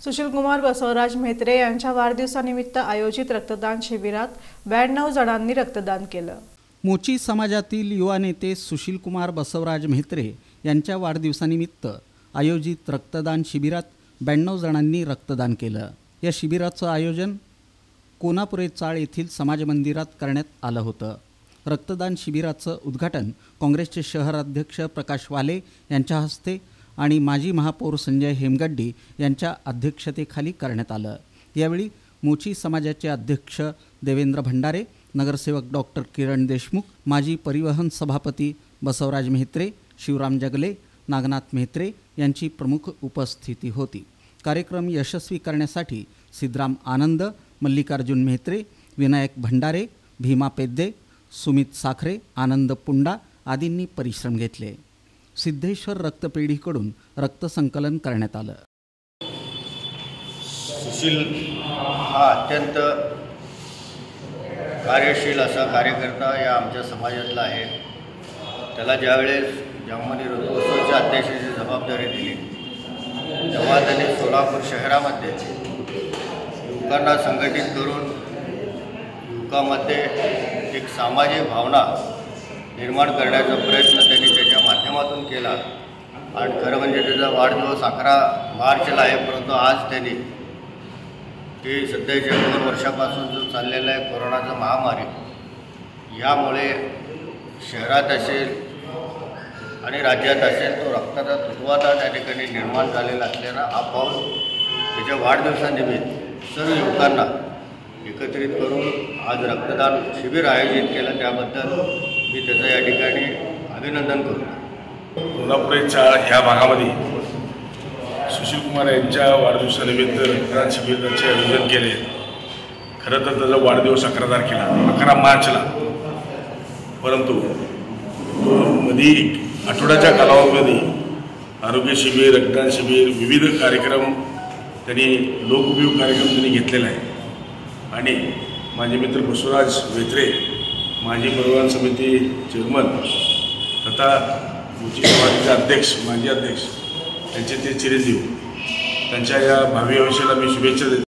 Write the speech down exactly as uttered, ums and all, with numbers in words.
सुशील कुमार बसवराज म्हेत्रे यांच्या वाढदिवसानिमित्त आयोजित रक्तदान शिबिरात ब्याण्णव जणांनी रक्तदान केलं। मोची समाजातील युवा नेते सुशील कुमार बसवराज म्हेत्रे यांच्या वाढदिवसानिमित्त आयोजित रक्तदान शिबिरात ब्याण्णव जणांनी रक्तदान केलं। या शिबिराचं आयोजन कोनापुरे चाळ येथील समाज मंदिरात करण्यात आलं होतं। रक्तदान शिबिराचं उद्घाटन काँग्रेसचे शहर अध्यक्ष प्रकाश वाले यांच्या हस्ते आणि माजी महापौर संजय हेमगड्डी यांच्या अध्यक्षतेखाली करण्यात आलं। यावेळी मोची समाजाचे अध्यक्ष देवेंद्र भंडारे, नगरसेवक डॉक्टर किरण देशमुख, माजी परिवहन सभापती बसवराज म्हेत्रे, शिवराम जगले, नागनाथ म्हेत्रे यांची प्रमुख उपस्थिती होती। कार्यक्रम यशस्वी करण्यासाठी सिद्धराम आनंद, मल्लिकार्जुन म्हेत्रे, विनायक भंडारे, भीमा पेद्दे, सुमित साखरे, आनंद पुंडा आदींनी परिश्रम घेतले। सिद्धेश्वर रक्तपेढीकडून रक्त संकलन करण्यात आलं। सुशील हा अत्यंत कार्यशील असा कार्यकर्ता या आमच्या समाजातला आहे। त्याला ज्यावेळेस जर्मनी रक्तोत्सवाच्या अध्यक्षाची जबाबदारी दिली तेव्हा त्यांनी सोलापूर शहरामध्ये युवकांना संघटित करून युवकांमध्ये एक सामाजिक भावना निर्माण करण्याचा प्रयत्न त्यांनी त्याच्या माध्यमातून केला। आणि खरं म्हणजे त्याचा वाढदिवस अकरा मार्चला आहे, परंतु आज त्यांनी की सध्याच्या दोन वर्षापासून जो चाललेला आहे कोरोनाचा महामारी, यामुळे शहरात असेल आणि राज्यात असेल तो रक्ताचा तुटवडा त्या ठिकाणी निर्माण झालेला असल्यानं हा पाऊल त्याच्या वाढदिवसानिमित्त सर्व युवकांना एकत्रित करून आज रक्तदान शिबिर आयोजित केलं। त्याबद्दल मी त्याचं या ठिकाणी अभिनंदन करतो। कोल्हापुरे चाळ ह्या भागामध्ये सुशील कुमार यांच्या वाढदिवसानिमित्त रक्तदान शिबिराचे आयोजन केले। खरं तर त्याचा वाढदिवस अकरा तारखेला अकरा मार्चला, परंतु मध्ये आठवड्याच्या कालावधीमध्ये आरोग्य शिबिर, रक्तदान शिबिर, विविध कार्यक्रम त्यांनी लोकउपयोग कार्यक्रम त्यांनी घेतलेला आहे। आणि माझे मित्र बसवराज म्हेत्रे, माजी परिवहन समिती चेअरमन तथा मोची समाजाचे अध्यक्ष, माजी अध्यक्ष, त्यांचे ते चिरंजीव, त्यांच्या या भावी आयुष्याला मी शुभेच्छा देतो।